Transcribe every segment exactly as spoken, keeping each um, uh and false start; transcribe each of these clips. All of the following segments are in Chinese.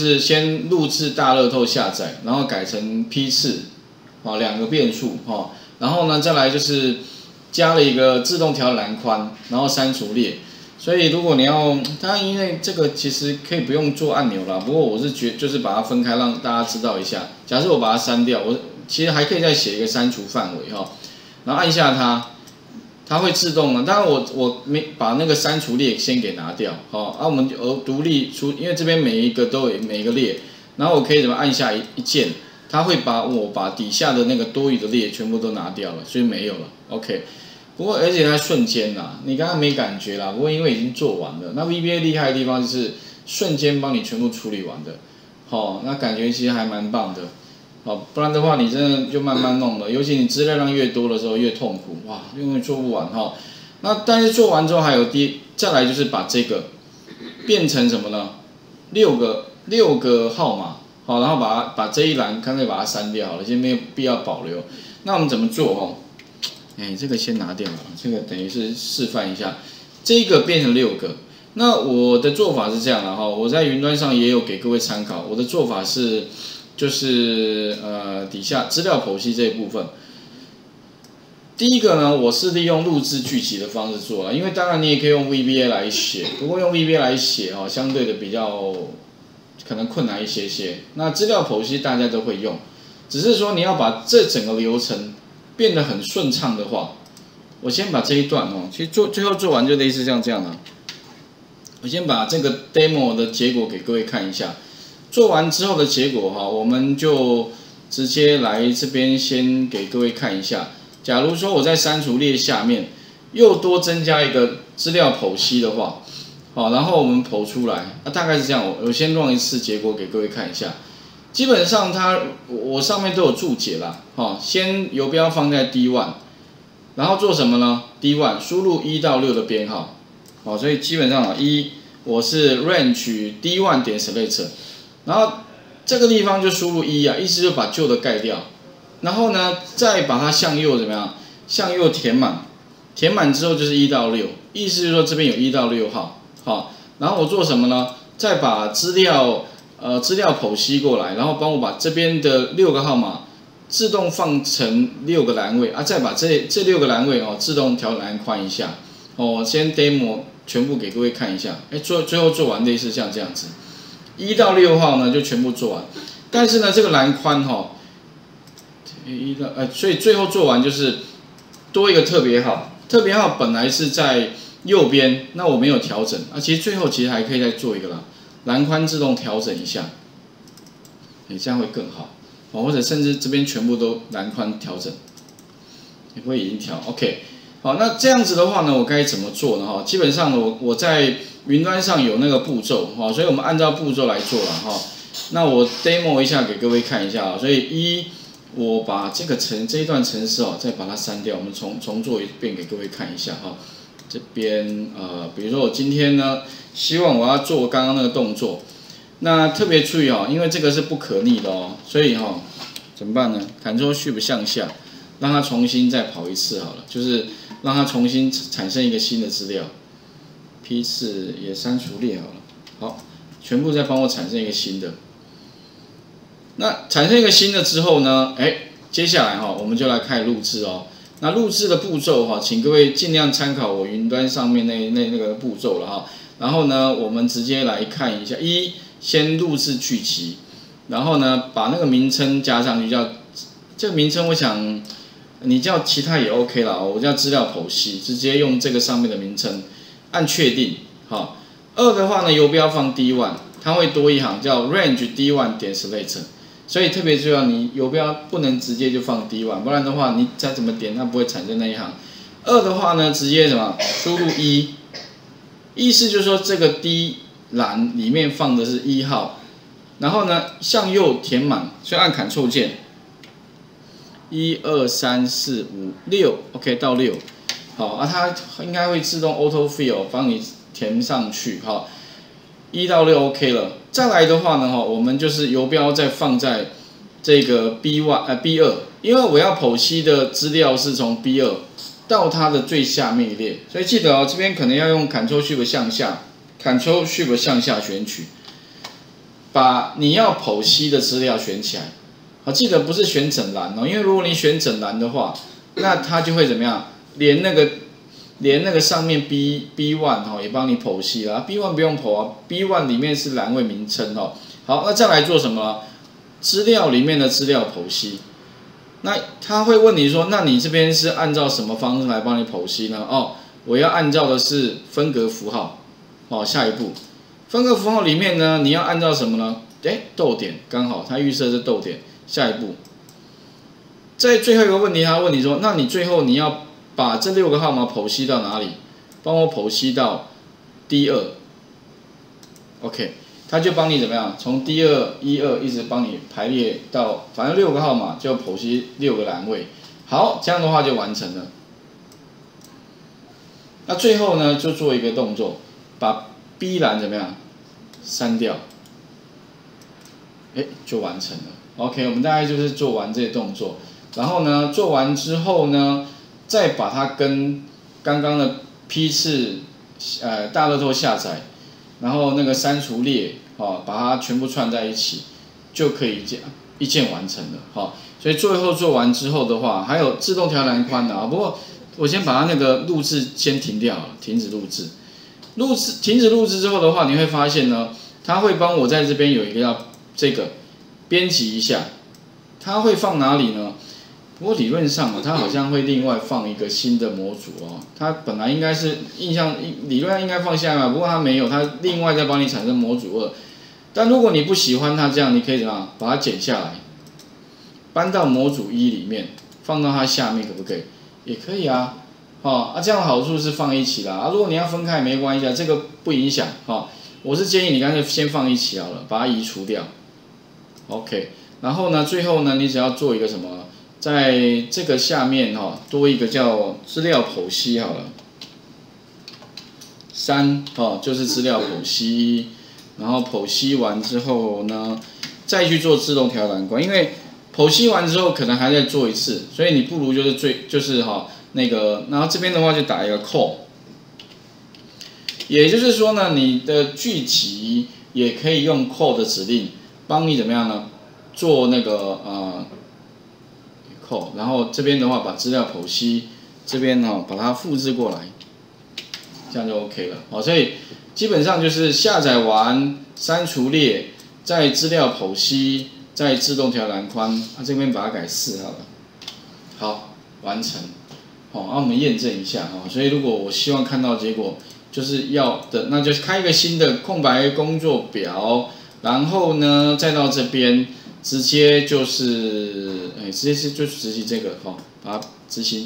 就是先录制大乐透下载，然后改成批次，哦，两个变数哈，然后呢再来就是加了一个自动调栏宽，然后删除列。所以如果你要，当然因为这个其实可以不用做按钮啦，不过我是觉就是把它分开让大家知道一下。假设我把它删掉，我其实还可以再写一个删除范围哈，然后按下它。它会自动的，当然我我没把那个删除列先给拿掉，好，啊我们而独立出，因为这边每一个都有每一个列，然后我可以怎么按下一一键，它会把我把底下的那个多余的列全部都拿掉了，所以没有了 ，OK。不过而且它瞬间啦，你刚刚没感觉啦，不过因为已经做完了，那 V B A 厉害的地方就是瞬间帮你全部处理完的，好，那感觉其实还蛮棒的。好，不然的话你真的就慢慢弄了，尤其你资料量越多的时候越痛苦，哇，因为做不完哈。那但是做完之后还有第再来就是把这个变成什么呢？六个六个号码，好，然后把它把这一栏干脆把它删掉好了，先没有必要保留。那我们怎么做哦？哎，这个先拿掉了，这个等于是示范一下，这个变成六个。那我的做法是这样的哈，我在云端上也有给各位参考，我的做法是。就是呃底下资料剖析这一部分，第一个呢，我是利用录制剧集的方式做了，因为当然你也可以用 V B A 来写，不过用 V B A 来写哈，相对的比较可能困难一些些。那资料剖析大家都会用，只是说你要把这整个流程变得很顺畅的话，我先把这一段哦，其实做最后做完就类似像这样的，我先把这个 demo 的结果给各位看一下。做完之后的结果哈，我们就直接来这边先给各位看一下。假如说我在删除列下面又多增加一个资料剖析的话，好，然后我们剖出来，那、啊、大概是这样。我我先run一次结果给各位看一下。基本上它我上面都有注解啦，哈，先游标放在 D 一， 然后做什么呢 ？D 一 输入一到六的编号，好，所以基本上啊一我是 range D 一 点 select。然后这个地方就输入一啊，意思就把旧的盖掉，然后呢再把它向右怎么样？向右填满，填满之后就是一到六，意思就是说这边有一到六号，好，然后我做什么呢？再把资料呃资料剖析过来，然后帮我把这边的六个号码自动放成六个栏位啊，再把这这六个栏位哦自动调栏宽一下，哦，先 demo 全部给各位看一下，哎，做最后做完类似像这样子。一到六号呢就全部做完，但是呢这个栏宽哈，一到呃，所以最后做完就是多一个特别号，特别号本来是在右边，那我没有调整啊，其实最后其实还可以再做一个啦，栏宽自动调整一下，你这样会更好哦，或者甚至这边全部都栏宽调整，也会已经调 OK。好，那这样子的话呢，我该怎么做呢？哈，基本上呢，我我在云端上有那个步骤，哈，所以我们按照步骤来做了，哈。那我 demo 一下给各位看一下啊，所以一，我把这个程这一段程式哦，再把它删掉，我们重重做一遍给各位看一下哈。这边呃，比如说我今天呢，希望我要做刚刚那个动作，那特别注意哦，因为这个是不可逆的哦，所以哈，怎么办呢 ？Ctrl Shift 向下。让它重新再跑一次好了，就是让它重新产生一个新的资料，批次也删除列好了，好，全部再帮我产生一个新的。那产生一个新的之后呢，哎，接下来哈，我们就来开始录制哦。那录制的步骤哈，请各位尽量参考我云端上面那那那个步骤了哈。然后呢，我们直接来看一下，一先录制剧集，然后呢，把那个名称加上去，叫这个名称，我想。你叫其他也 OK 啦，我叫资料剖析，直接用这个上面的名称，按确定。好，二的话呢，游标放 D 一， 它会多一行叫 range D 一 点 select， 所以特别重要，你游标不能直接就放 D 一， 不然的话你再怎么点，它不会产生那一行。二的话呢，直接什么输入一，意思就是说这个 D 栏里面放的是一号，然后呢向右填满，所以按 Ctrl 键。一二三四五六 ，OK 到六，好啊，它应该会自动 auto fill 帮你填上去，好，一到六 OK 了。再来的话呢，哈，我们就是游标再放在这个 B 一 呃 B 二，因为我要剖析的资料是从 B 二到它的最下面一列，所以记得哦，这边可能要用 Ctrl Shift 向下 ，Ctrl Shift 向下选取。 把你要剖析的资料选起来。好，记得不是选整栏哦，因为如果你选整栏的话，那它就会怎么样？连那个连那个上面 B B one 哈也帮你剖析了 ，B one 不用剖啊 ，B one 里面是栏位名称哦。好，那再来做什么？资料里面的资料剖析。那他会问你说，那你这边是按照什么方式来帮你剖析呢？哦，我要按照的是分隔符号。哦，下一步，分隔符号里面呢，你要按照什么呢？哎，逗点，刚好它预设是逗点。下一步，在最后一个问题，他问你说，那你最后你要把这六个号码剖析到哪里？帮我剖析到 D 二 ，OK， 他就帮你怎么样？从 D 二、一二一直帮你排列到，反正六个号码就剖析六个栏位。好，这样的话就完成了。那最后呢，就做一个动作，把 B 栏怎么样删掉？哎，就完成了。OK， 我们大概就是做完这些动作，然后呢，做完之后呢，再把它跟刚刚的批次呃大乐透下载，然后那个删除列，哦，把它全部串在一起，就可以一键一键完成了。好、哦，所以最后做完之后的话，还有自动调栏宽的啊。不过我先把它那个录制先停掉了，停止录制。录制停止录制之后的话，你会发现呢，它会帮我在这边有一个要这个。编辑一下，它会放哪里呢？不过理论上嘛，它好像会另外放一个新的模组哦。它本来应该是印象理论上应该放下嘛，不过它没有，它另外再帮你产生模组二。但如果你不喜欢它这样，你可以怎么样？把它剪下来，搬到模组一里面，放到它下面，可不可以？也可以啊。哦，啊，这样的好处是放一起啦。啊，如果你要分开也没关系啊，这个不影响。哦，我是建议你干脆先放一起好了，把它移除掉。OK， 然后呢，最后呢，你只要做一个什么，在这个下面哈、哦，多一个叫资料剖析好了。三哦，就是资料剖析，然后剖析完之后呢，再去做自动调栏宽，因为剖析完之后可能还在做一次，所以你不如就是最就是哈、哦、那个，然后这边的话就打一个 call， 也就是说呢，你的剧集也可以用 call 的指令。帮你怎么样呢？做那个呃扣，然后这边的话把资料剖析，这边呢、哦、把它复制过来，这样就 OK 了。好，所以基本上就是下载完删除列，再资料剖析，再自动调栏宽，啊这边把它改四好了。好，完成。好、哦，那、啊、我们验证一下哈、哦。所以如果我希望看到结果，就是要的，那就开一个新的空白工作表。然后呢，再到这边，直接就是，哎，直接是就执行这个哈、哦，把它执行，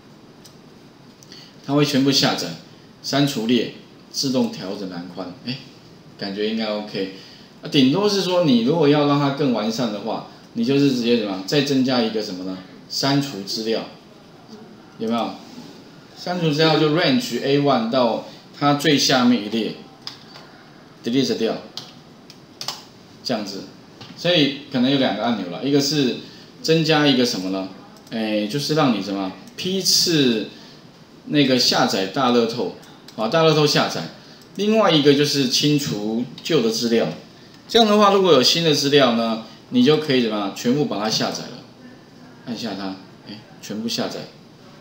它会全部下载，删除列，自动调整栏宽，哎，感觉应该 OK。啊，顶多是说你如果要让它更完善的话，你就是直接怎么样，再增加一个什么呢？删除资料，有没有？删除资料就 range A 一 到它最下面一列 ，delete 掉。这样子，所以可能有两个按钮了，一个是增加一个什么呢？哎，就是让你什么批次那个下载大乐透，啊，大乐透下载。另外一个就是清除旧的资料。这样的话，如果有新的资料呢，你就可以怎么样，全部把它下载了。按下它，哎，全部下载。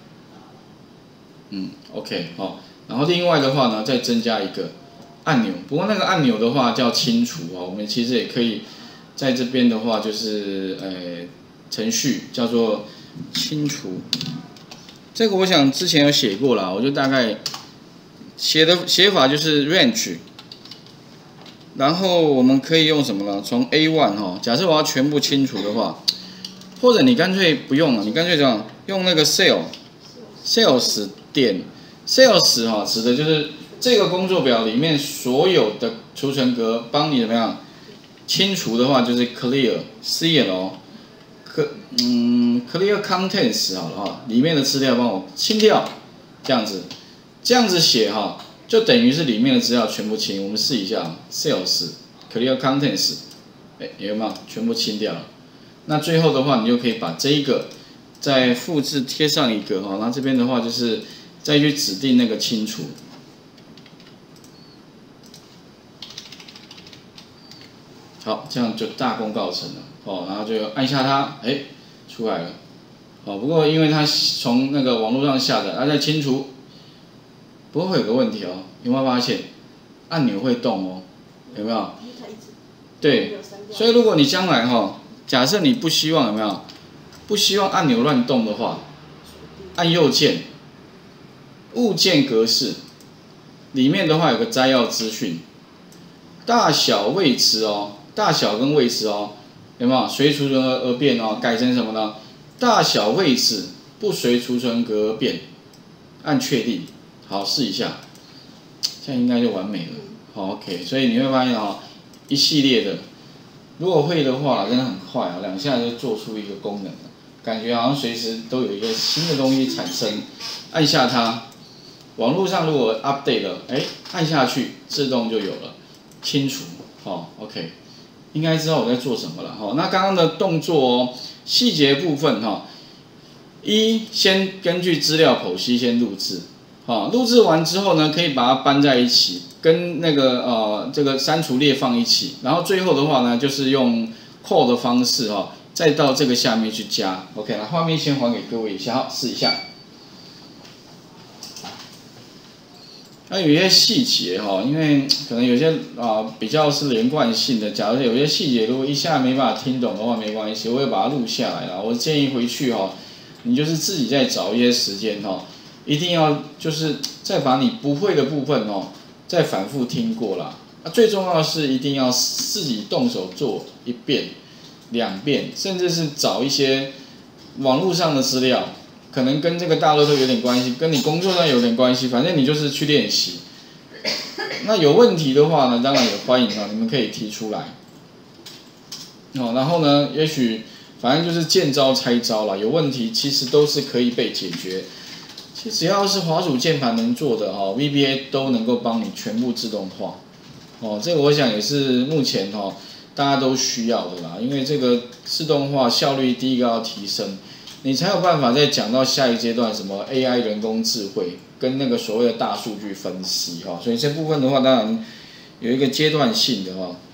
嗯 ，OK， 好。然后另外的话呢，再增加一个。按钮，不过那个按钮的话叫清除啊，我们其实也可以在这边的话就是呃程序叫做清除，这个我想之前有写过啦，我就大概写的写法就是 range， 然后我们可以用什么呢？从 A 一 哈，假设我要全部清除的话，或者你干脆不用了，你干脆这样用那个 sales sales 点 sales 哈，指的就是这个工作表里面所有的储存格，帮你怎么样清除的话，就是 clear C L， 可嗯 clear contents 好了哈，里面的资料帮我清掉，这样子，这样子写哈，就等于是里面的资料全部清。我们试一下 ，sales clear contents， 哎，有没有全部清掉了？那最后的话，你就可以把这一个再复制贴上一个哈，那这边的话就是再去指定那个清除。 好，这样就大功告成了哦，然后就按下它，哎，出来了。哦，不过因为它从那个网络上下载，它再清除，不过会有个问题哦，有没有发现按钮会动哦？有没有？对，所以如果你将来哈、哦，假设你不希望有没有，不希望按钮乱动的话，按右键，物件格式里面的话有个摘要资讯，大小位置哦，大小跟位置哦，有没有随储存而而变哦？改成什么呢？大小位置不随储存格而变，按确定，好试一下，这样应该就完美了。好 ，OK， 所以你会发现哦，一系列的，如果会的话，真的很快啊，两下就做出一个功能了，感觉好像随时都有一个新的东西产生。按下它，网络上如果 update 了，哎，按下去自动就有了，清除。哦 ，OK， 应该知道我在做什么了。哦，那刚刚的动作哦，细节部分哈、哦，一先根据资料剖析先录制。啊，录制完之后呢，可以把它搬在一起，跟那个呃这个删除列放一起，然后最后的话呢，就是用扣的方式哈、哦，再到这个下面去加。OK， 那画面先还给各位一下，好，试一下。那有一些细节哈、哦，因为可能有些啊、呃、比较是连贯性的，假如有些细节如果一下没办法听懂的话，没关系，我会把它录下来啦。我建议回去哈、哦，你就是自己再找一些时间哈、哦。一定要就是再把你不会的部分哦，再反复听过啦。啊，最重要的是一定要自己动手做一遍、两遍，甚至是找一些网络上的资料，可能跟这个大乐透有点关系，跟你工作上有点关系，反正你就是去练习。那有问题的话呢，当然也欢迎啊，你们可以提出来。哦，然后呢，也许反正就是见招拆招啦，有问题其实都是可以被解决。其实只要是滑鼠键盘能做的哈 ，V B A 都能够帮你全部自动化。哦，这个我想也是目前哈大家都需要的啦，因为这个自动化效率第一个要提升，你才有办法再讲到下一阶段什么 A I 人工智慧跟那个所谓的大数据分析哈。所以这部分的话，当然有一个阶段性的哈。